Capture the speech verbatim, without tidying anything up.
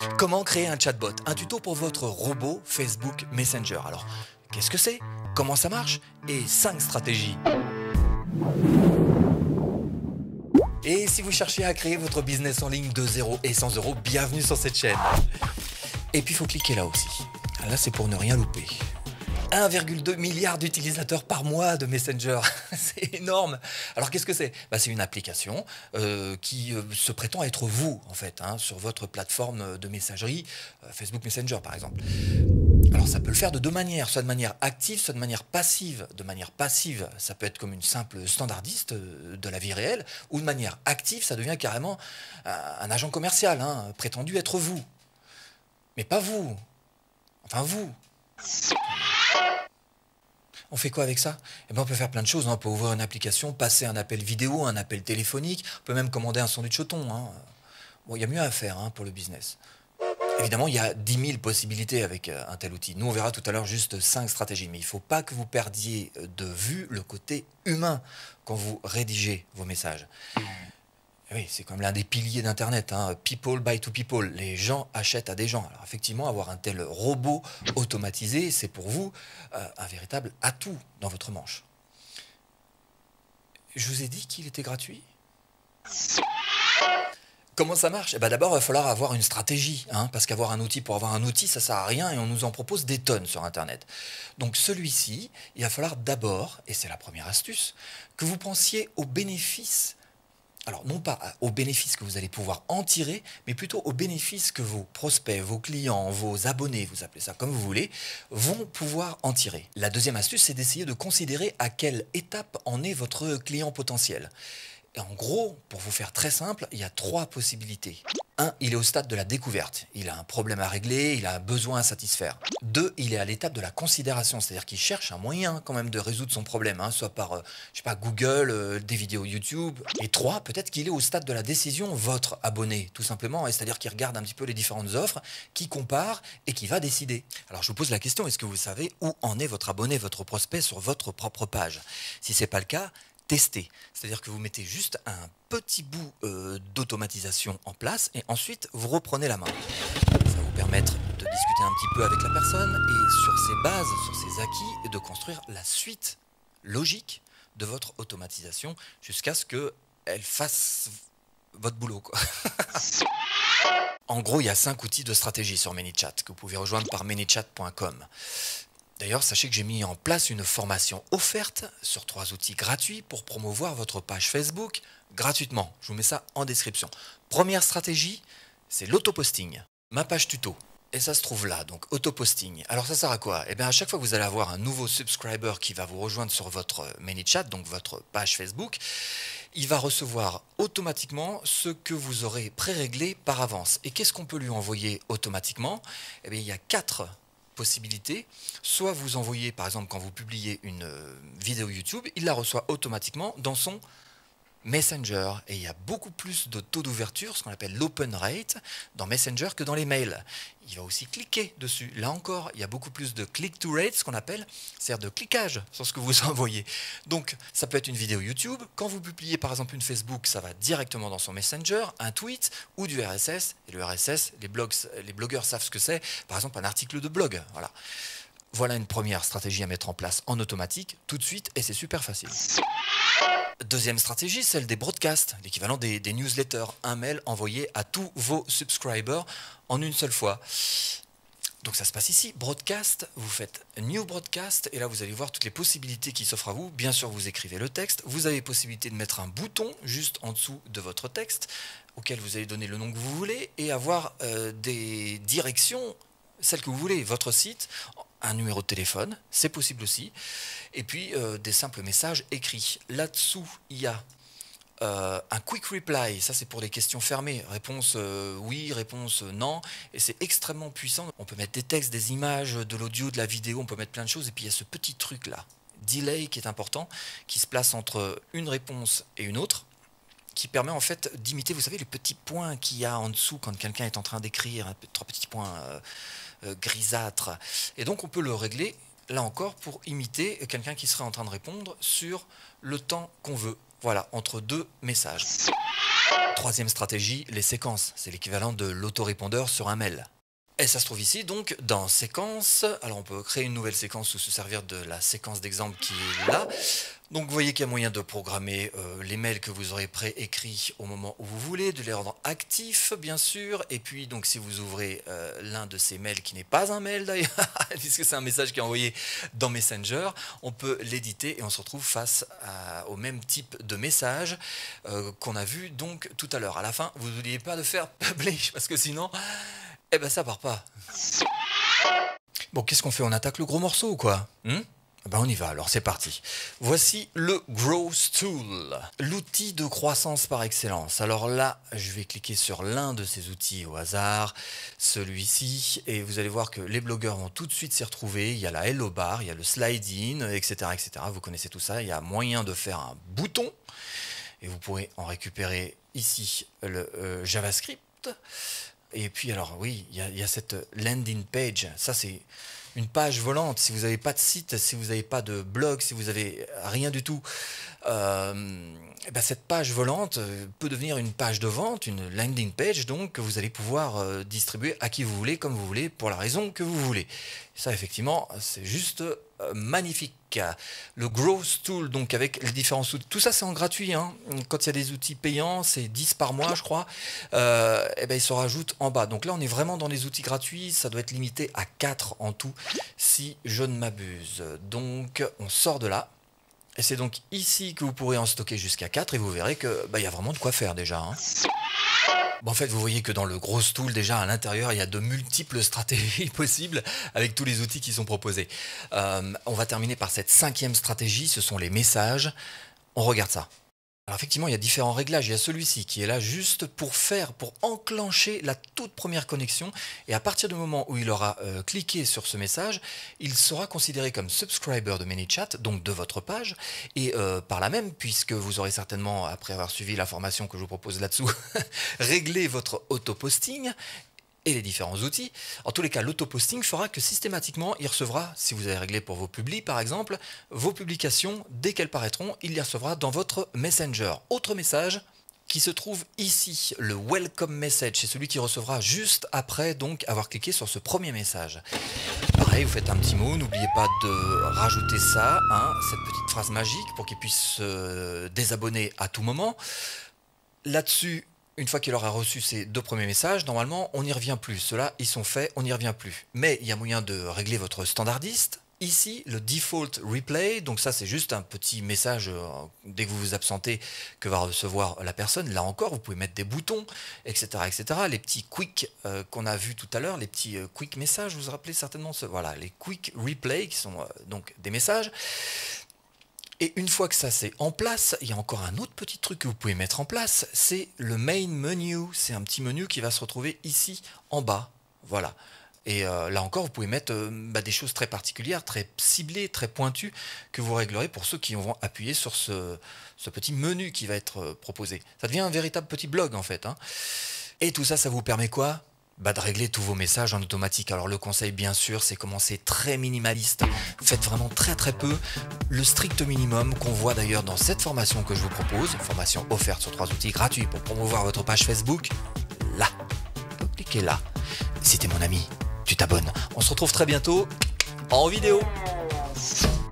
Comment créer un chatbot? Un tuto pour votre robot Facebook Messenger. Alors, qu'est-ce que c'est? Comment ça marche? Et cinq stratégies. Et si vous cherchez à créer votre business en ligne de zéro et cent euros, bienvenue sur cette chaîne. Et puis il faut cliquer là aussi. Là, c'est pour ne rien louper. un virgule deux milliard d'utilisateurs par mois de Messenger, c'est énorme. Alors qu'est-ce que c'est? Bah, c'est une application euh, qui euh, se prétend être vous, en fait, hein, sur votre plateforme de messagerie, euh, Facebook Messenger par exemple. Alors ça peut le faire de deux manières, soit de manière active, soit de manière passive. De manière passive, ça peut être comme une simple standardiste euh, de la vie réelle, ou de manière active, ça devient carrément euh, un agent commercial, hein, prétendu être vous. Mais pas vous, enfin vous. On fait quoi avec ça? Eh ben, on peut faire plein de choses, hein. On peut ouvrir une application, passer un appel vidéo, un appel téléphonique, on peut même commander un sandwich au thon, hein. Bon, il y a mieux à faire, hein, pour le business. Évidemment, il y a dix mille possibilités avec euh, un tel outil. Nous, on verra tout à l'heure juste cinq stratégies, mais il ne faut pas que vous perdiez de vue le côté humain quand vous rédigez vos messages. Oui, c'est comme l'un des piliers d'Internet, hein. People buy to people. Les gens achètent à des gens. Alors effectivement, avoir un tel robot automatisé, c'est pour vous euh, un véritable atout dans votre manche. Je vous ai dit qu'il était gratuit? Comment ça marche? Eh ben d'abord, il va falloir avoir une stratégie, hein, parce qu'avoir un outil pour avoir un outil, ça sert à rien et on nous en propose des tonnes sur Internet. Donc celui-ci, il va falloir d'abord, et c'est la première astuce, que vous pensiez aux bénéfices. Alors, non pas aux bénéfices que vous allez pouvoir en tirer, mais plutôt aux bénéfices que vos prospects, vos clients, vos abonnés, vous appelez ça comme vous voulez, vont pouvoir en tirer. La deuxième astuce, c'est d'essayer de considérer à quelle étape en est votre client potentiel. Et en gros, pour vous faire très simple, il y a trois possibilités. Un, il est au stade de la découverte. Il a un problème à régler, il a un besoin à satisfaire. Deux, il est à l'étape de la considération, c'est-à-dire qu'il cherche un moyen quand même de résoudre son problème, hein, soit par, euh, je sais pas, Google, euh, des vidéos YouTube. Et trois, peut-être qu'il est au stade de la décision, votre abonné, tout simplement, c'est-à-dire qu'il regarde un petit peu les différentes offres, qui compare et qui va décider. Alors je vous pose la question, est-ce que vous savez où en est votre abonné, votre prospect sur votre propre page? Si ce n'est pas le cas, tester. C'est-à-dire que vous mettez juste un petit bout euh, d'automatisation en place et ensuite vous reprenez la main. Ça va vous permettre de discuter un petit peu avec la personne et sur ses bases, sur ses acquis, de construire la suite logique de votre automatisation jusqu'à ce qu'elle fasse votre boulot, quoi. En gros, il y a cinq outils de stratégie sur ManyChat que vous pouvez rejoindre par manychat point com. D'ailleurs, sachez que j'ai mis en place une formation offerte sur trois outils gratuits pour promouvoir votre page Facebook gratuitement. Je vous mets ça en description. Première stratégie, c'est l'autoposting. Ma page tuto. Et ça se trouve là, donc autoposting. Alors ça sert à quoi? Eh bien à chaque fois que vous allez avoir un nouveau subscriber qui va vous rejoindre sur votre ManyChat, donc votre page Facebook, il va recevoir automatiquement ce que vous aurez pré-réglé par avance. Et qu'est-ce qu'on peut lui envoyer automatiquement? Eh bien il y a quatre possibilités. Soit vous envoyez, par exemple, quand vous publiez une euh, vidéo YouTube, il la reçoit automatiquement dans son Messenger. Et il y a beaucoup plus de taux d'ouverture, ce qu'on appelle l'open rate, dans Messenger que dans les mails. Il va aussi cliquer dessus. Là encore, il y a beaucoup plus de click-to-rate, ce qu'on appelle, c'est-à-dire de cliquage sur ce que vous envoyez. Donc, ça peut être une vidéo YouTube. Quand vous publiez, par exemple, une Facebook, ça va directement dans son Messenger, un tweet ou du R S S. Et le R S S, les, blogs, les blogueurs savent ce que c'est. Par exemple, un article de blog. Voilà. Voilà une première stratégie à mettre en place en automatique, tout de suite, et c'est super facile. Deuxième stratégie, celle des broadcasts, l'équivalent des, des newsletters, un mail envoyé à tous vos subscribers en une seule fois. Donc ça se passe ici, broadcast, vous faites new broadcast et là vous allez voir toutes les possibilités qui s'offrent à vous. Bien sûr, vous écrivez le texte, vous avez possibilité de mettre un bouton juste en dessous de votre texte auquel vous allez donner le nom que vous voulez et avoir euh, des directions, celles que vous voulez, votre site, un numéro de téléphone, c'est possible aussi, et puis euh, des simples messages écrits. Là-dessous, il y a euh, un quick reply, ça c'est pour les questions fermées, réponse euh, oui, réponse euh, non, et c'est extrêmement puissant. On peut mettre des textes, des images, de l'audio, de la vidéo, on peut mettre plein de choses, et puis il y a ce petit truc là, delay qui est important, qui se place entre une réponse et une autre, qui permet en fait d'imiter, vous savez, les petits points qu'il y a en dessous quand quelqu'un est en train d'écrire, hein, trois petits points euh, euh, grisâtres. Et donc on peut le régler, là encore, pour imiter quelqu'un qui serait en train de répondre sur le temps qu'on veut. Voilà, entre deux messages. Troisième stratégie, les séquences. C'est l'équivalent de l'autorépondeur sur un mail. Et ça se trouve ici, donc, dans séquence. Alors, on peut créer une nouvelle séquence ou se servir de la séquence d'exemple qui est là. Donc, vous voyez qu'il y a moyen de programmer euh, les mails que vous aurez préécrits au moment où vous voulez, de les rendre actifs, bien sûr. Et puis, donc, si vous ouvrez euh, l'un de ces mails qui n'est pas un mail, d'ailleurs, puisque c'est un message qui est envoyé dans Messenger, on peut l'éditer et on se retrouve face à, au même type de message euh, qu'on a vu, donc, tout à l'heure. À la fin, vous n'oubliez pas de faire publish, parce que sinon... Eh ben ça part pas. Bon, qu'est-ce qu'on fait? On attaque le gros morceau ou quoi? hmm Ben on y va, alors c'est parti. Voici le Growth Tool, l'outil de croissance par excellence. Alors là, je vais cliquer sur l'un de ces outils au hasard, celui-ci, et vous allez voir que les blogueurs vont tout de suite s'y retrouver. Il y a la Hello Bar, il y a le Slide In, et cetera, et cetera. Vous connaissez tout ça. Il y a moyen de faire un bouton, et vous pourrez en récupérer ici le euh, JavaScript. Et puis alors oui, il y, y a cette landing page, ça c'est une page volante. Si vous n'avez pas de site, si vous n'avez pas de blog, si vous n'avez rien du tout, euh, et ben cette page volante peut devenir une page de vente, une landing page donc que vous allez pouvoir euh, distribuer à qui vous voulez, comme vous voulez, pour la raison que vous voulez. Ça effectivement, c'est juste euh, magnifique. Le Growth Tool, donc avec les différents outils, tout ça c'est en gratuit, hein. Quand il y a des outils payants, c'est dix par mois je crois, euh, et ben ils se rajoutent en bas. Donc là on est vraiment dans les outils gratuits, ça doit être limité à quatre en tout, si je ne m'abuse. Donc on sort de là, et c'est donc ici que vous pourrez en stocker jusqu'à quatre, et vous verrez que bah, y a vraiment de quoi faire déjà, hein. Bon, en fait, vous voyez que dans le Growth Tool, déjà à l'intérieur, il y a de multiples stratégies possibles avec tous les outils qui sont proposés. Euh, on va terminer par cette cinquième stratégie, ce sont les messages. On regarde ça. Alors effectivement, il y a différents réglages. Il y a celui-ci qui est là juste pour faire, pour enclencher la toute première connexion. Et à partir du moment où il aura euh, cliqué sur ce message, il sera considéré comme subscriber de ManyChat, donc de votre page. Et euh, par là même, puisque vous aurez certainement, après avoir suivi la formation que je vous propose là-dessous, réglé votre auto-posting et les différents outils. En tous les cas, l'auto-posting fera que systématiquement, il recevra, si vous avez réglé pour vos publis par exemple, vos publications, dès qu'elles paraîtront, il les recevra dans votre Messenger. Autre message qui se trouve ici, le Welcome Message, c'est celui qui recevra juste après donc avoir cliqué sur ce premier message. Pareil, vous faites un petit mot, n'oubliez pas de rajouter ça, hein, cette petite phrase magique pour qu'il puisse se désabonner à tout moment. Là-dessus, une fois qu'il aura reçu ces deux premiers messages, normalement, on n'y revient plus. Ceux-là, ils sont faits, on n'y revient plus. Mais il y a moyen de régler votre standardiste. Ici, le Default Replay, donc ça, c'est juste un petit message euh, dès que vous vous absentez que va recevoir la personne. Là encore, vous pouvez mettre des boutons, et cetera, et cetera. Les petits quick euh, qu'on a vus tout à l'heure, les petits euh, quick messages, vous vous rappelez certainement ce, voilà, les Quick Replay, qui sont euh, donc des messages. Et une fois que ça c'est en place, il y a encore un autre petit truc que vous pouvez mettre en place, c'est le Main Menu. C'est un petit menu qui va se retrouver ici en bas. Voilà. Et euh, là encore, vous pouvez mettre euh, bah, des choses très particulières, très ciblées, très pointues, que vous réglerez pour ceux qui vont appuyer sur ce, ce petit menu qui va être euh, proposé. Ça devient un véritable petit blog en fait, hein. Et tout ça, ça vous permet quoi ? Bah de régler tous vos messages en automatique. Alors le conseil bien sûr c'est commencer très minimaliste, faites vraiment très très peu, le strict minimum qu'on voit d'ailleurs dans cette formation que je vous propose, une formation offerte sur trois outils gratuits pour promouvoir votre page Facebook, là, vous cliquez là, si t'es mon ami, tu t'abonnes. On se retrouve très bientôt en vidéo.